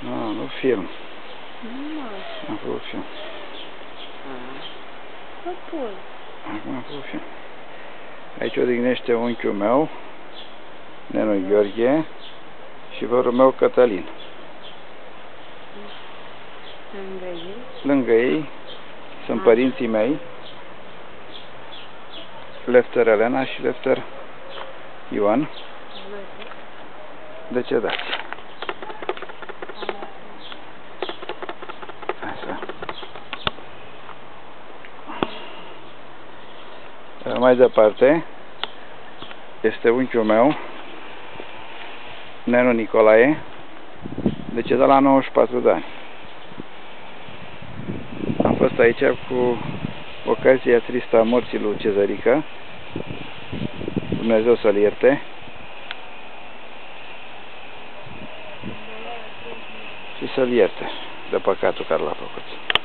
Ah, nu film. Nu. Am făcut film. Nu pot. Acum am făcut film. Aici odihnește unchiul meu, nenul Gheorghe și vărul meu Cătălin. Lângă ei? Lângă ei sunt părinții mei, Lefter Elena și Lefter Ioan, decedați. Așa. Mai departe este unchiul meu, nenul Nicolae, decedat la 94 de ani. Am fost aici cu ocazia tristă a morții lui Cezărică, Dumnezeu să-l ierte, și să-l ierte de păcatul care l-a făcut.